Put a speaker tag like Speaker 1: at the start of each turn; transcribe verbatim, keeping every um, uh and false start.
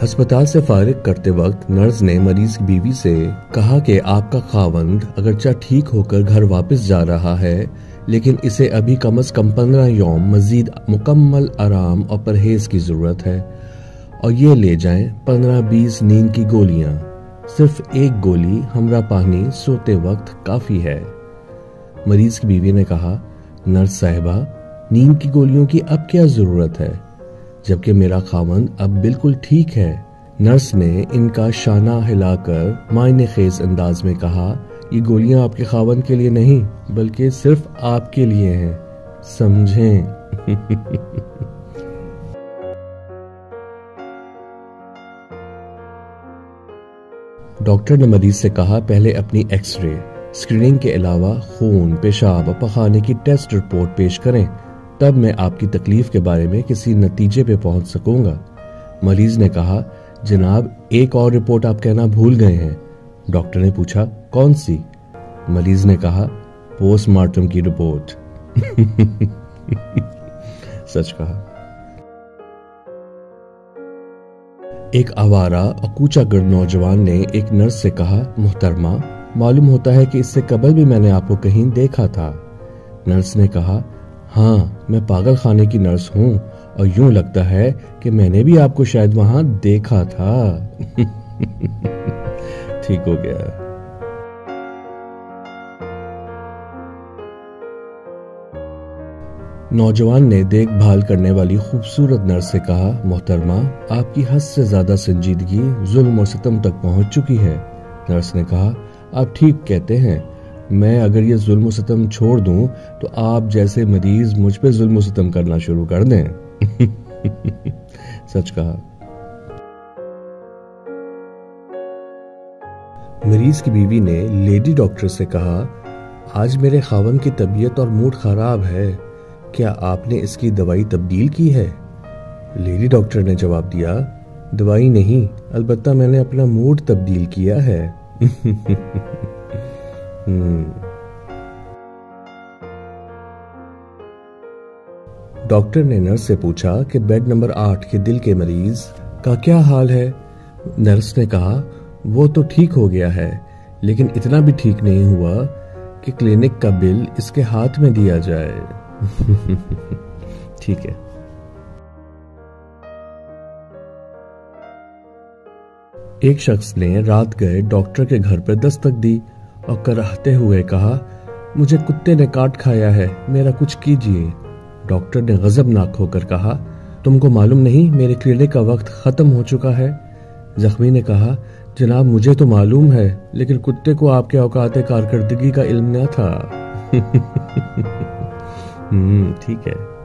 Speaker 1: अस्पताल से फारिग करते वक्त नर्स ने मरीज की बीवी से कहा कि आपका खावंद अगरचा ठीक होकर घर वापस जा रहा है, लेकिन इसे अभी कम अज कम पंद्रह यौम मजीद मुकम्मल आराम और परहेज की जरूरत है, और ये ले जाएं पंद्रह बीस नींद की गोलियां। सिर्फ एक गोली हमरा पानी सोते वक्त काफी है। मरीज की बीवी ने कहा, नर्स साहिबा, नींद की गोलियों की अब क्या जरूरत है, जबकि मेरा खावंद अब बिल्कुल ठीक है। नर्स ने इनका शाना हिलाकर मायने खेज अंदाज में कहा, ये गोलियां आपके खावंद के लिए नहीं बल्कि सिर्फ आपके लिए हैं, समझें। डॉक्टर ने मरीज से कहा, पहले अपनी एक्सरे स्क्रीनिंग के अलावा खून, पेशाब और पखाने की टेस्ट रिपोर्ट पेश करें, तब मैं आपकी तकलीफ के बारे में किसी नतीजे पे पहुंच सकूंगा। मरीज ने कहा, जनाब एक और रिपोर्ट आप कहना भूल गए हैं। डॉक्टर ने पूछा, कौन सी? मरीज ने कहा, पोस्टमार्टम की रिपोर्ट। सच कहा। एक आवारा और कूचागढ़ नौजवान ने एक नर्स से कहा, मोहतरमा, मालूम होता है कि इससे कबल भी मैंने आपको कहीं देखा था। नर्स ने कहा, हाँ, मैं पागल खाने की नर्स हूँ और यूं लगता है कि मैंने भी आपको शायद वहां देखा था। ठीक हो गया। नौजवान ने देखभाल करने वाली खूबसूरत नर्स से कहा, मोहतरमा, आपकी हद से ज्यादा संजीदगी जुल्म और सितम तक पहुंच चुकी है। नर्स ने कहा, आप ठीक कहते हैं, मैं अगर ये जुल्म सितम छोड़ दूं तो आप जैसे मरीज मुझ पे जुल्म सितम करना शुरू कर दें। सच कहा। मरीज की बीवी ने लेडी डॉक्टर से कहा, आज मेरे खावन की तबीयत और मूड खराब है, क्या आपने इसकी दवाई तब्दील की है? लेडी डॉक्टर ने जवाब दिया, दवाई नहीं, अलबत्ता मैंने अपना मूड तब्दील किया है। डॉक्टर ने नर्स से पूछा कि बेड नंबर आठ के दिल के मरीज का क्या हाल है। नर्स ने कहा, वो तो ठीक हो गया है, लेकिन इतना भी ठीक नहीं हुआ कि क्लिनिक का बिल इसके हाथ में दिया जाए। ठीक है। एक शख्स ने रात गए डॉक्टर के घर पर दस्तक दी और कराहते हुए कहा, मुझे कुत्ते ने काट खाया है, मेरा कुछ कीजिए। डॉक्टर ने गजबनाक होकर कहा, तुमको मालूम नहीं मेरे क्लिनिक का वक्त खत्म हो चुका है? जख्मी ने कहा, जनाब मुझे तो मालूम है, लेकिन कुत्ते को आपके औकात कारकर्दगी का इल्म न था। हम्म ठीक है।